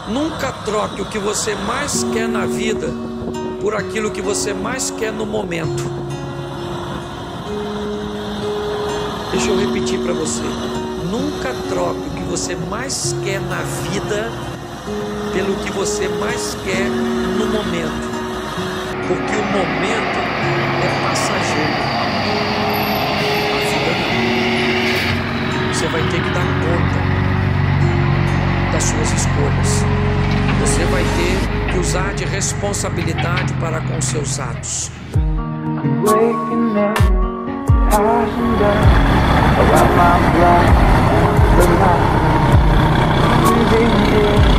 Nunca troque o que você mais quer na vida por aquilo que você mais quer no momento. Deixa eu repetir para você. Nunca troque o que você mais quer na vida pelo que você mais quer no momento. Porque o momento é passageiro. A vida não. Você vai ter que dar conta das suas escolhas. Você vai ter que usar de responsabilidade para com seus atos. Waking up, passing down around my block, the light, breathing in.